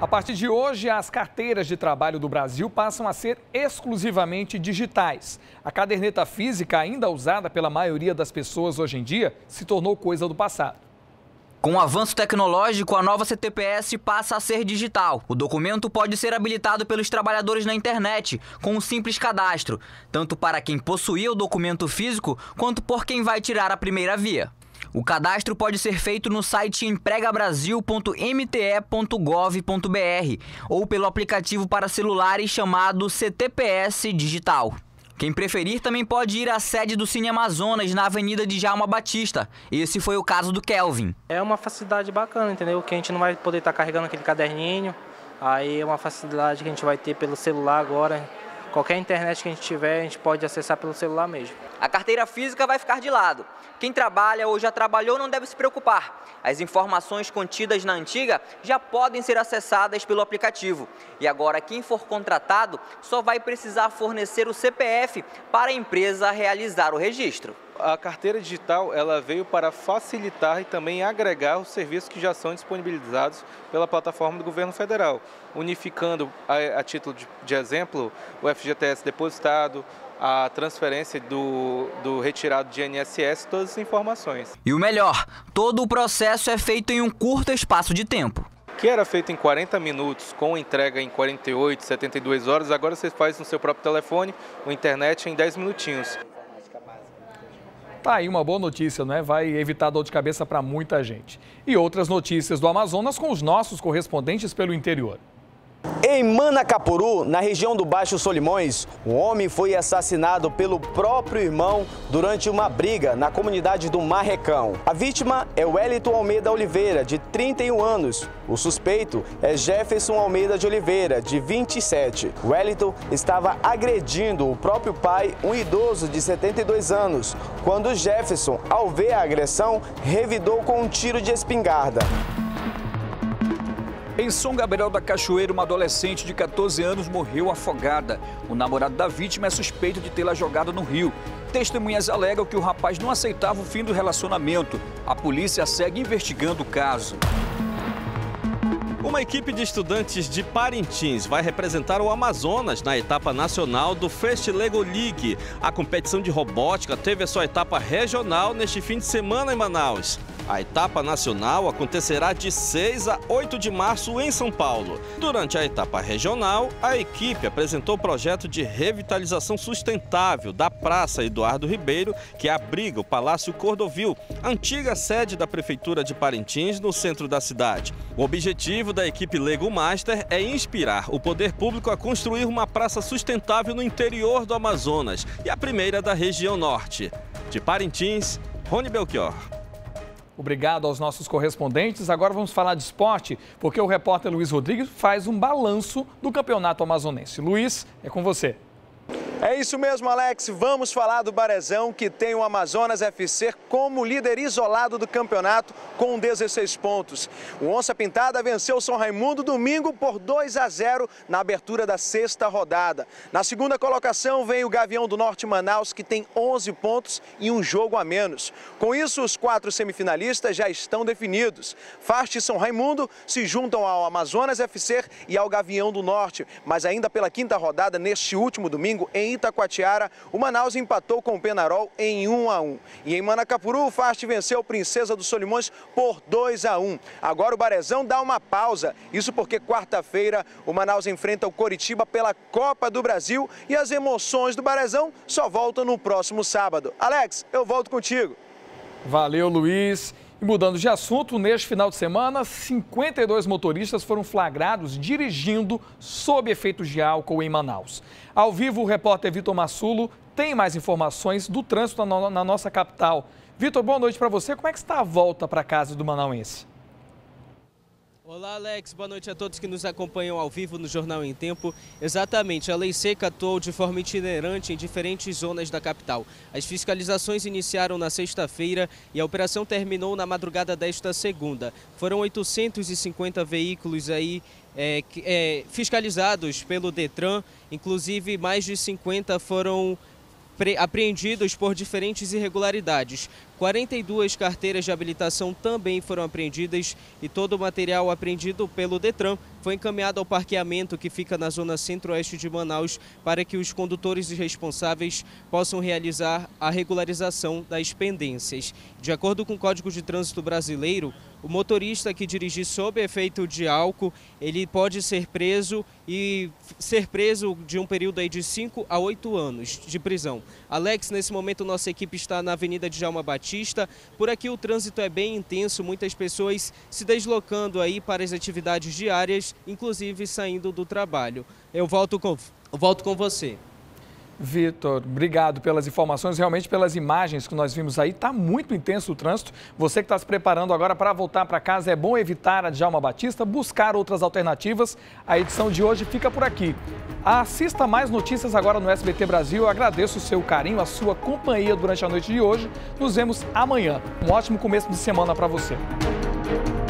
A partir de hoje, as carteiras de trabalho do Brasil passam a ser exclusivamente digitais. A caderneta física, ainda usada pela maioria das pessoas hoje em dia, se tornou coisa do passado. Com o avanço tecnológico, a nova CTPS passa a ser digital. O documento pode ser habilitado pelos trabalhadores na internet, com um simples cadastro, tanto para quem possuía o documento físico, quanto por quem vai tirar a primeira via. O cadastro pode ser feito no site empregabrasil.mte.gov.br ou pelo aplicativo para celulares chamado CTPS Digital. Quem preferir também pode ir à sede do Cine Amazonas, na Avenida Djalma Batista. Esse foi o caso do Kelvin. É uma facilidade bacana, entendeu? Que a gente não vai poder estar carregando aquele caderninho. Aí é uma facilidade que a gente vai ter pelo celular agora. Qualquer internet que a gente tiver, a gente pode acessar pelo celular mesmo. A carteira física vai ficar de lado. Quem trabalha ou já trabalhou não deve se preocupar. As informações contidas na antiga já podem ser acessadas pelo aplicativo. E agora quem for contratado só vai precisar fornecer o CPF para a empresa realizar o registro. A carteira digital ela veio para facilitar e também agregar os serviços que já são disponibilizados pela plataforma do governo federal, unificando, a título de exemplo, o FGTS depositado, a transferência do retirado de INSS, todas as informações. E o melhor, todo o processo é feito em um curto espaço de tempo. Que era feito em 40 minutos, com entrega em 48, 72 horas, agora você faz no seu próprio telefone, ou internet em 10 minutinhos. Tá aí uma boa notícia, não é? Vai evitar dor de cabeça para muita gente. E outras notícias do Amazonas com os nossos correspondentes pelo interior. Em Manacapuru, na região do Baixo Solimões, um homem foi assassinado pelo próprio irmão durante uma briga na comunidade do Marrecão. A vítima é Wellington Almeida Oliveira, de 31 anos. O suspeito é Jefferson Almeida de Oliveira, de 27. Wellington estava agredindo o próprio pai, um idoso de 72 anos, quando Jefferson, ao ver a agressão, revidou com um tiro de espingarda. Em São Gabriel da Cachoeira, uma adolescente de 14 anos morreu afogada. O namorado da vítima é suspeito de tê-la jogado no rio. Testemunhas alegam que o rapaz não aceitava o fim do relacionamento. A polícia segue investigando o caso. Uma equipe de estudantes de Parintins vai representar o Amazonas na etapa nacional do First Lego League. A competição de robótica teve a sua etapa regional neste fim de semana em Manaus. A etapa nacional acontecerá de 6 a 8 de março em São Paulo. Durante a etapa regional, a equipe apresentou o projeto de revitalização sustentável da Praça Eduardo Ribeiro, que abriga o Palácio Cordovil, antiga sede da Prefeitura de Parintins, no centro da cidade. O objetivo da equipe Lego Master é inspirar o poder público a construir uma praça sustentável no interior do Amazonas e a primeira da região norte. De Parintins, Rony Belchior. Obrigado aos nossos correspondentes. Agora vamos falar de esporte, porque o repórter Luiz Rodrigues faz um balanço do campeonato amazonense. Luiz, é com você. É isso mesmo, Alex. Vamos falar do Barezão, que tem o Amazonas FC como líder isolado do campeonato com 16 pontos. O Onça Pintada venceu o São Raimundo domingo por 2-0 na abertura da 6ª rodada. Na segunda colocação vem o Gavião do Norte Manaus, que tem 11 pontos e um jogo a menos. Com isso, os 4 semifinalistas já estão definidos. Fast e São Raimundo se juntam ao Amazonas FC e ao Gavião do Norte, mas ainda pela 5ª rodada, neste último domingo, em Itacoatiara, o Manaus empatou com o Penarol em 1-1. E em Manacapuru, o Fast venceu o Princesa dos Solimões por 2-1. Agora o Barezão dá uma pausa. Isso porque quarta-feira o Manaus enfrenta o Coritiba pela Copa do Brasil e as emoções do Barezão só voltam no próximo sábado. Alex, eu volto contigo. Valeu, Luiz. E mudando de assunto, neste final de semana, 52 motoristas foram flagrados dirigindo sob efeitos de álcool em Manaus. Ao vivo, o repórter Vitor Massulo tem mais informações do trânsito na nossa capital. Vitor, boa noite para você. Como é que está a volta para casa do manauense? Olá, Alex. Boa noite a todos que nos acompanham ao vivo no Jornal em Tempo. Exatamente, a lei seca atuou de forma itinerante em diferentes zonas da capital. As fiscalizações iniciaram na sexta-feira e a operação terminou na madrugada desta segunda. Foram 850 veículos aí fiscalizados pelo Detran, inclusive mais de 50 foram apreendidos por diferentes irregularidades. 42 carteiras de habilitação também foram apreendidas e todo o material apreendido pelo Detran foi encaminhado ao parqueamento que fica na zona centro-oeste de Manaus para que os condutores e responsáveis possam realizar a regularização das pendências. De acordo com o Código de Trânsito Brasileiro, o motorista que dirigir sob efeito de álcool, ele pode ser preso de um período aí de 5 a 8 anos de prisão. Alex, nesse momento nossa equipe está na Avenida Djalma Batista. Por aqui o trânsito é bem intenso, muitas pessoas se deslocando aí para as atividades diárias, inclusive saindo do trabalho. Eu volto com você. Vitor, obrigado pelas informações, realmente pelas imagens que nós vimos aí. Está muito intenso o trânsito. Você que está se preparando agora para voltar para casa, é bom evitar a Djalma Batista, buscar outras alternativas. A edição de hoje fica por aqui. Assista mais notícias agora no SBT Brasil. Eu agradeço o seu carinho, a sua companhia durante a noite de hoje. Nos vemos amanhã. Um ótimo começo de semana para você.